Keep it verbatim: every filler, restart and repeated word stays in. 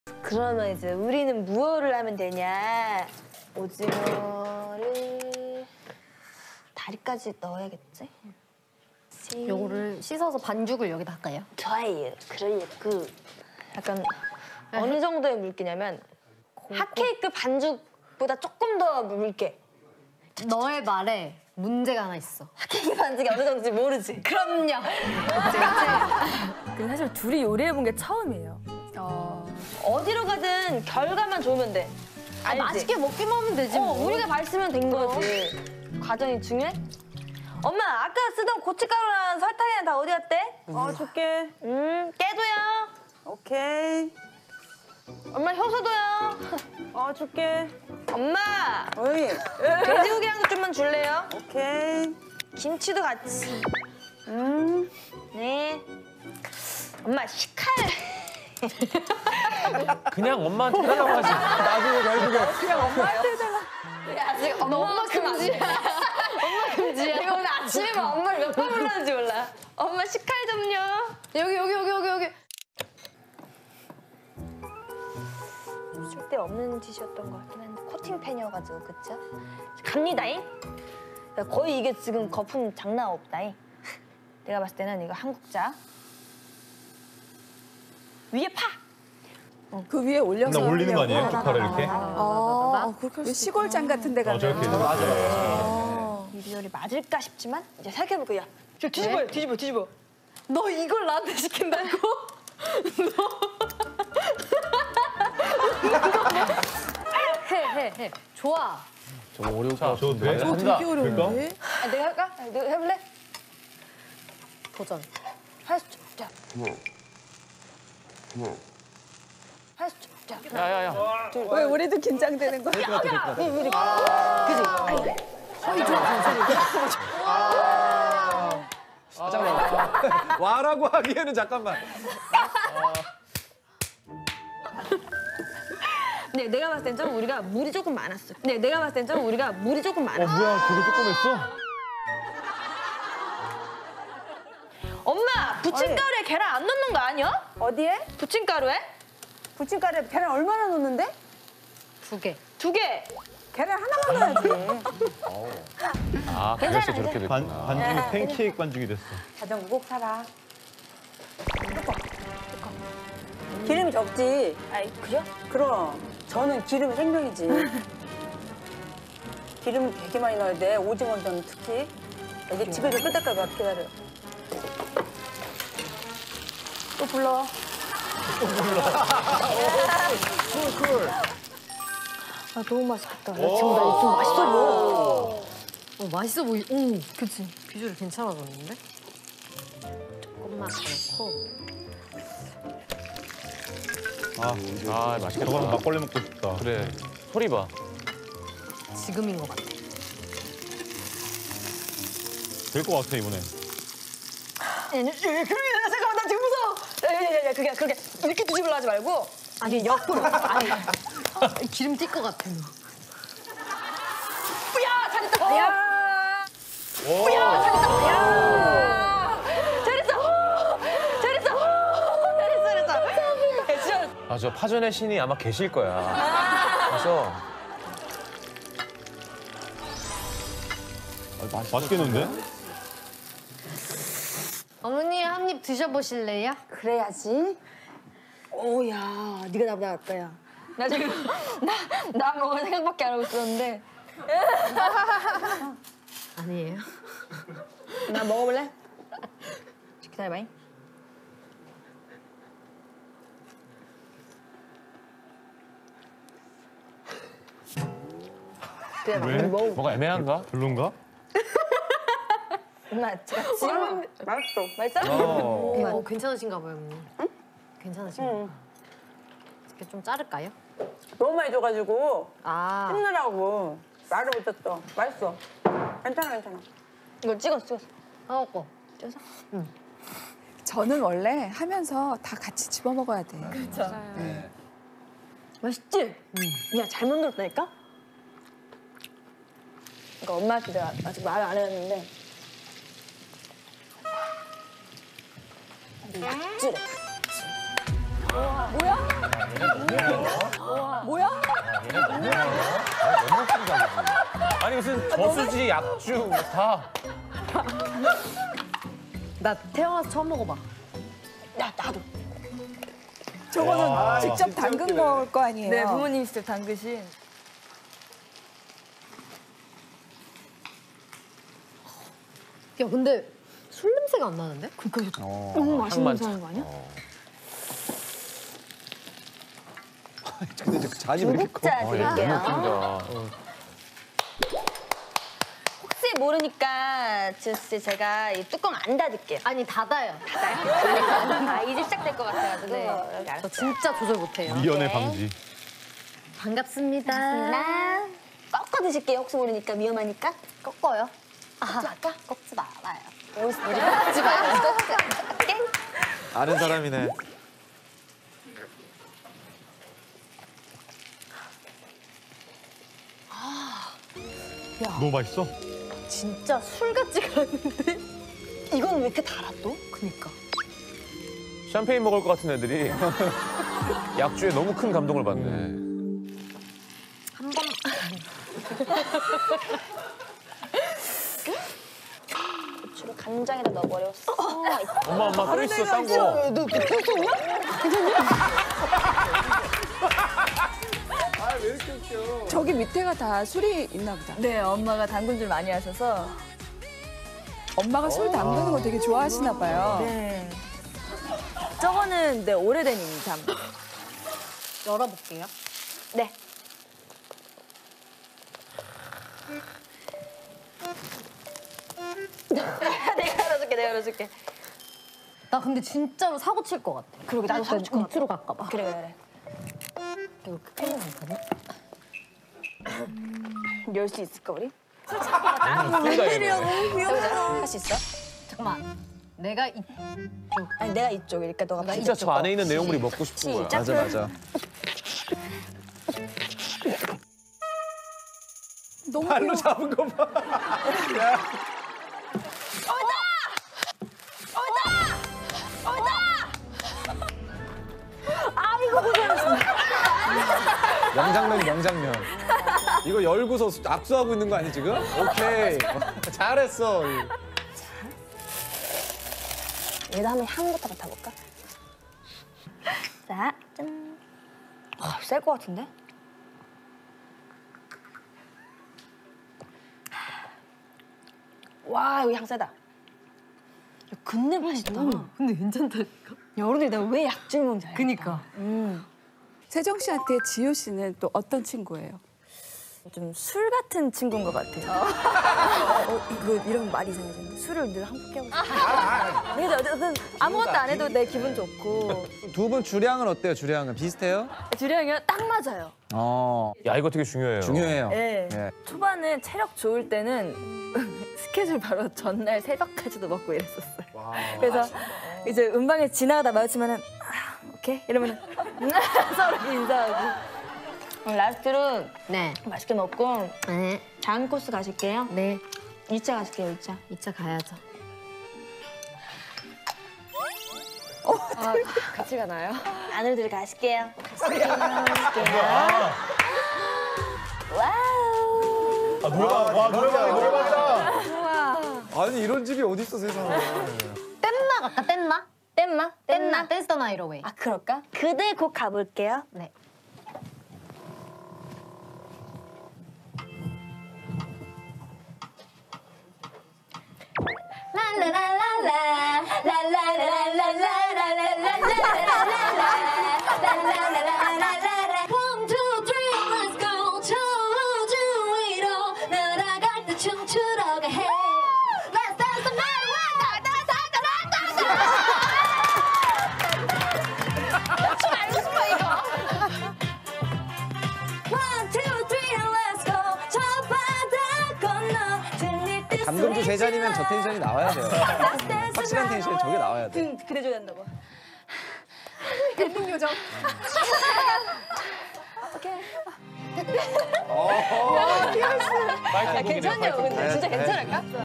그러면 이제 우리는 무엇을 하면 되냐? 오징어를 다리까지 넣어야겠지? 요거를 씻어서 반죽을 여기다 할까요? 좋아요. 그러려고. 그 약간 어느 정도의 물기냐면 핫케이크 반죽보다 조금 더 묽게. 너의 말에 문제가 하나 있어. 핫케이크 반죽이 어느 정도인지 모르지? 그럼요. 근데 사실 둘이 요리해본 게 처음이에요. 어... 어디로 가든 결과만 좋으면 돼. 아, 맛있게 먹기만 하면 되지 어, 뭐. 우리가 맛있으면 된 거지. 과정이 중요해? 엄마, 아까 쓰던 고춧가루랑 설탕이랑 다 어디 갔대? 어, 줄게. 음, 깨도요. 오케이. 엄마, 효소도요. 어, 줄게. 엄마, 어이. 돼지고기랑도 좀만 줄래요? 오케이. 김치도 같이. 음. 네. 엄마, 식칼. 그냥 엄마한테 해달라고 하지. 나중에 결국에. 그냥 엄마한테 해달라. 야, 지금 엄마, 엄마 금지야. 엄마 금지야. 내가 오늘 아침에만 엄마를 몇 번 불렀는지 몰라. 엄마, 식칼 좀요. 여기 여기 여기 여기 여기. 쓸데없는 짓이었던 것 같긴 한데 코팅팬이어가지고 그쵸? 갑니다잉? 거의 이게 지금 거품 장난 없다잉. 내가 봤을 때는 이거 한국자 위에 파! 그 위에 올려서 나 올리는 거 아니에요? 하려고. 쪽파를 이렇게? 아, 그렇게 시골장 같은 데 어, 가면. 저렇게 있는 거. 이 비율이 맞을까 싶지만 이제 생각해볼게요. 저 뒤집어요, 뒤집어, 뒤집어. 너 이걸 나한테 시킨다고? 해해 해. 좋아. 저거 어려울 것 같아. 저도 돼? 저 되게 어려운데? 아, 내가 할까? 아, 내가 해볼래? 도전. 할수 자. 할수 자. 야야야. 왜 우리도 긴장되는 거야? 와라고 하기에는 잠깐만. 네, 내가 봤을 땐 좀 우리가 물이 조금 많았어. 네, 내가 봤을 땐 좀 우리가 물이 조금 어, 많았어. 뭐야, 그거 조금 했어? 엄마, 부침가루에 계란 안 넣는 거 아니야? 어디에? 부침가루에? 부침가루에 계란 얼마나 넣는데? 두 개. 두 개. 계란 하나만 넣어야지. 아 그래서 저렇게 됐구나. 반, 반죽이 팬케이크 반죽이 됐어. 자전거 꼭 사라. 뚜껑, 뚜껑. 기름 적지? 아이, 그죠? 그럼. 저는 기름 생명이지. 기름 되게 많이 넣어야 돼. 오징어전 특히. 이제 집에서 끓 때까지 기다려. 또 불러. 아, 너무 맛있겠다. 나 지금 나 좀 맛있어 보여. 어 맛있어 보이. 오, 그치. 비주얼 괜찮아졌는데? 조금만 넣고. 아, 아 맛있겠다. 저거랑 막걸리 먹고 싶다. 그래. 소리 봐. 지금인 것 같아. 될 것 같아, 이번에. 아니, 아니, 그러면 잠깐만, 나 지금 무서워. 야, 야, 야, 야, 그게, 그게 이렇게 뒤집으려 하지 말고 아니, 옆으로. 아니, 기름 튈 것 같아. 너. 뿌야! 잘했다. 야! 오! 뿌야! 잘했다. 야! 잘했어. 잘했어. 잘했어, 잘했어. 야, 진짜. 아 저 파전의 신이 아마 계실 거야. 그래서 맛있겠는데? 어머니 한 입 드셔보실래요? 그래야지. 오, 야, 네가 나보다 낫다, 야. 나 지금 나, 나 먹을 생각밖에 안 하고 있었는데. 아니에요. 나 먹어볼래? 기다려봐잉. 그래, 왜? 먹어. 뭐가 애매한가? 별론가? 엄마, 제가 지금 맛있어. 맛있어? 어. 어, 괜찮으신가 봐요, 어머니. 응? 괜찮으신가 봐요. 이렇게 좀 자를까요? 너무 많이 줘가지고 아, 힘내라고 말을 못했어. 맛있어. 괜찮아, 괜찮아. 이거 찍었어, 찍었어. 하고. 찍었어? 저는 원래 하면서 다 같이 집어 먹어야 돼. 그렇죠. 맛있지? 야, 잘 만들었다니까? 그러니까 엄마한테 내가 아직 말을 안 했는데 약주래. 뭐야? 아니 무슨 저수지, 약주 다. 나 태어나서 처음 먹어봐. 야 나도. 저거는 직접 담근 걸 거 아니에요? 네, 부모님이 직접 담그신. 야, 근데 술 냄새가 안 나는데? 너무 맛있는 향만 거 아니야? 근데 이제 잔이 왜 이렇게 커? 중국자 드릴게요. 웃긴다. 혹시 모르니까 주씨 제가 이 뚜껑 안 닫을게요. 아니, 닫아요. 아 이제 시작될 것 같아가지고 여기 저 알았어요. 진짜 조절 못해요. 미연의 네. 방지. 반갑습니다. 나 꺾어 드실게요. 혹시 모르니까 위험하니까. 꺾어요. 꺾지 말까? 꺾지 말아요. 꺾지 말아요. 꺾지 말게. 아는 사람이네. 너무 맛있어? 진짜 술 같지가 않은데? 이건 왜 이렇게 달아 또? 그니까. 샴페인 먹을 것 같은 애들이 약주에 너무 큰 감동을 받네. 한 번. 고추를 간장에다 넣어버렸어. 엄마 엄마 또 있어 딴 거. 너 그렇게 쏘냐? 저기 밑에가 다 술이 있나 보다. 네, 엄마가 담근 줄 많이 하셔서. 엄마가 술 담그는 거 되게 좋아하시나 봐요. 네. 저거는 네, 오래된 인삼. 열어볼게요. 네. 내가 열어줄게, 내가 열어줄게. 나 근데 진짜로 사고 칠 것 같아. 그러게 나도 사고 칠것 같아. 밑으로 갈까 봐. 그래, 그래, 이거 큰일 나거든? 그래. 열 수 있을까 우리? 웬일이야 할 수 있어? 잠깐만. 내가 이 아니 내가 이쪽이니까 너가 나 진짜 저 안에 있는 내용물이 먹고 싶은 거야. 시작. 맞아 맞아. 너무 발로 잡은 거 봐. 명장면 명장면. 이거 열고서 압수하고 있는 거 아니 지금? 오케이. 잘했어. 얘도 한번 향부터 맡아볼까? 자, 짠. 아, 셀 것 같은데? 와, 이거 향 세다. 야, 근데 맛있다. 근데 괜찮다니까? 야, 어른들이 내가 왜 약줄 먹는지 알겠다. 그니까. 세정 씨한테 지효 씨는 또 어떤 친구예요? 좀 술 같은 친구인 것 같아요. 어, 이거 이런 말이 이상해졌는데 술을 늘 함께 하고 싶어요. 그래서 어쨌든 아무것도 안 해도 내 기분 좋고 두 분 주량은 어때요? 주량은 비슷해요? 주량이랑 딱 맞아요. 어 야 이거 되게 중요해요. 중요해요. 네. 예. 초반에 체력 좋을 때는 스케줄 바로 전날 새벽까지도 먹고 이랬었어요. 그래서 이제 음방에 지나가다 마주치면은 아, 오케이 이러면은 서로 이렇게 인사하고. 오늘 라스트로 네. 맛있게 먹고 네. 다음 코스 가실게요. 네. 이 차 가실게요, 이 차. 이 차 가야죠. 아, 같이 가나요? 안으로 들어가실게요. 가실게요. 가실게요. 와우. 아, 노래방, 와, 노래방이 노래방이다. 아니 이런 집이 어디 있어 세상에. 땐마 갈까? 땐마? 땐마? 땐마? 댄스 더 나이트 어웨이. 아, 그럴까? 그대 곧 가볼게요. 네. One, two, three, let's go. 저주위로 날아갈 때 춤추러 해. Let's dance the night away. 춤 알고 싶어 이거. One, two, three, let's go. 저 바다 건너 들릴 때 감금주 세 잔이면 저 텐션이 나와야 돼요. 확실한 텐션이 저게 나와야 돼. 응, 그래줘야 된다고. 밴딩 요정. 파이팅 곡이네요, 괜찮냐고 파이팅 곡. 근데 진짜 네, 네. 괜찮을까?